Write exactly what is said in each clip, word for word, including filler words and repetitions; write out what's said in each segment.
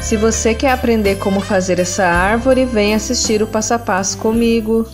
Se você quer aprender como fazer essa árvore, vem assistir o passo a passo comigo.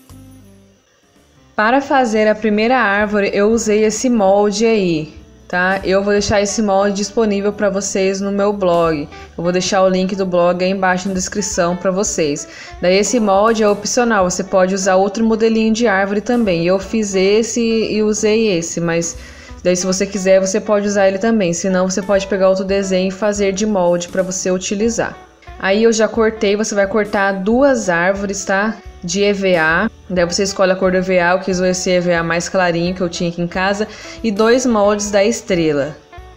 Para fazer a primeira árvore, eu usei esse molde aí, tá? Eu vou deixar esse molde disponível para vocês no meu blog. Eu vou deixar o link do blog aí embaixo na descrição para vocês. Daí esse molde é opcional, você pode usar outro modelinho de árvore também. Eu fiz esse e usei esse, mas daí se você quiser você pode usar ele também. Senão você pode pegar outro desenho e fazer de molde para você utilizar. Aí eu já cortei, você vai cortar duas árvores, tá? De E V A, daí você escolhe a cor do E V A, eu quis esse E V A mais clarinho que eu tinha aqui em casa, e dois moldes da estrela,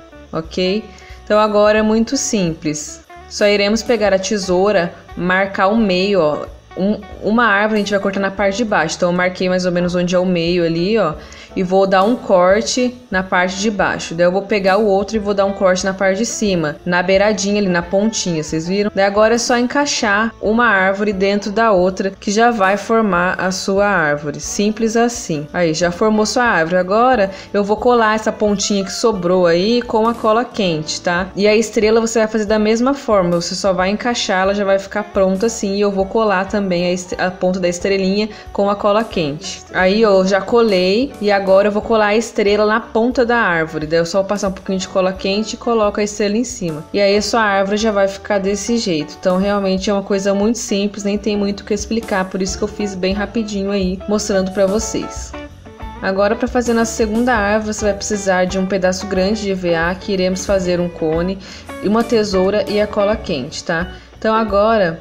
ok? Então agora é muito simples, só iremos pegar a tesoura, marcar o meio, ó, um, uma árvore a gente vai cortar na parte de baixo, então eu marquei mais ou menos onde é o meio ali, ó, e vou dar um corte na parte de baixo. Daí eu vou pegar o outro e vou dar um corte na parte de cima, na beiradinha ali, na pontinha, vocês viram? Daí agora é só encaixar uma árvore dentro da outra, que já vai formar a sua árvore. Simples assim. Aí, já formou sua árvore. Agora eu vou colar essa pontinha que sobrou aí com a cola quente, tá? E a estrela você vai fazer da mesma forma, você só vai encaixar, ela já vai ficar pronta assim, e eu vou colar também a, a ponta da estrelinha com a cola quente. Aí eu já colei, e agora Agora eu vou colar a estrela na ponta da árvore. Daí eu só vou passar um pouquinho de cola quente e coloco a estrela em cima. E aí a sua árvore já vai ficar desse jeito. Então realmente é uma coisa muito simples, nem tem muito o que explicar. Por isso que eu fiz bem rapidinho aí, mostrando pra vocês. Agora, para fazer na segunda árvore, você vai precisar de um pedaço grande de E V A, que iremos fazer um cone, uma tesoura e a cola quente, tá? Então agora,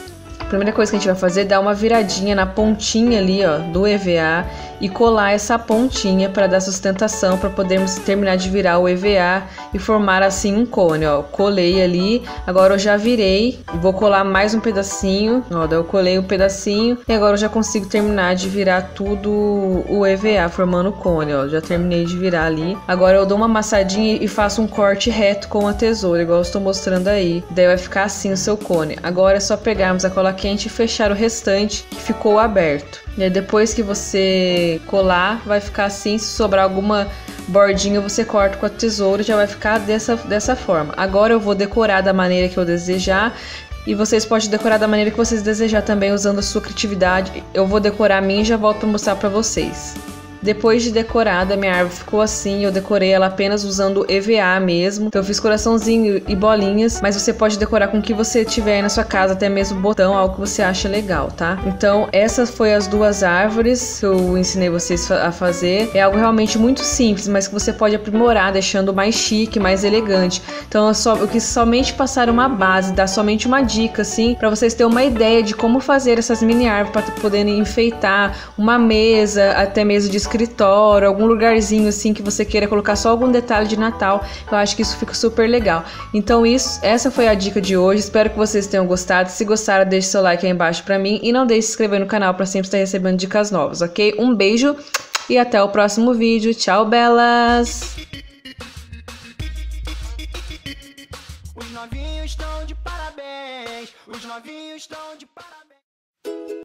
a primeira coisa que a gente vai fazer é dar uma viradinha na pontinha ali, ó, do E V A e colar essa pontinha para dar sustentação, para podermos terminar de virar o E V A e formar assim um cone, ó. Colei ali, agora eu já virei, vou colar mais um pedacinho, ó, daí eu colei um pedacinho e agora eu já consigo terminar de virar tudo o E V A formando o cone, ó. Já terminei de virar ali. Agora eu dou uma amassadinha e faço um corte reto com a tesoura, igual eu estou mostrando aí. Daí vai ficar assim o seu cone. Agora é só pegarmos a cola quente e fechar o restante que ficou aberto. E aí depois que você colar, vai ficar assim. Se sobrar alguma bordinha, você corta com a tesoura e já vai ficar dessa, dessa forma. Agora eu vou decorar da maneira que eu desejar. E vocês podem decorar da maneira que vocês desejar também, usando a sua criatividade. Eu vou decorar a minha e já volto para mostrar para vocês. Depois de decorada, minha árvore ficou assim, eu decorei ela apenas usando E V A mesmo. Então eu fiz coraçãozinho e bolinhas, mas você pode decorar com o que você tiver aí na sua casa, até mesmo botão, algo que você acha legal, tá? Então essas foi as duas árvores que eu ensinei vocês a fazer. É algo realmente muito simples, mas que você pode aprimorar, deixando mais chique, mais elegante. Então eu, só, eu quis somente passar uma base, dar somente uma dica, assim, para vocês terem uma ideia de como fazer essas mini árvores para poderem enfeitar uma mesa, até mesmo de escritório, algum lugarzinho assim que você queira colocar só algum detalhe de Natal. Eu acho que isso fica super legal. Então isso, essa foi a dica de hoje. Espero que vocês tenham gostado. Se gostaram, deixe seu like aí embaixo pra mim e não deixe de se inscrever no canal para sempre estar recebendo dicas novas, ok? Um beijo e até o próximo vídeo. Tchau, belas! Os novinhos estão de parabéns. Os novinhos estão de parabéns.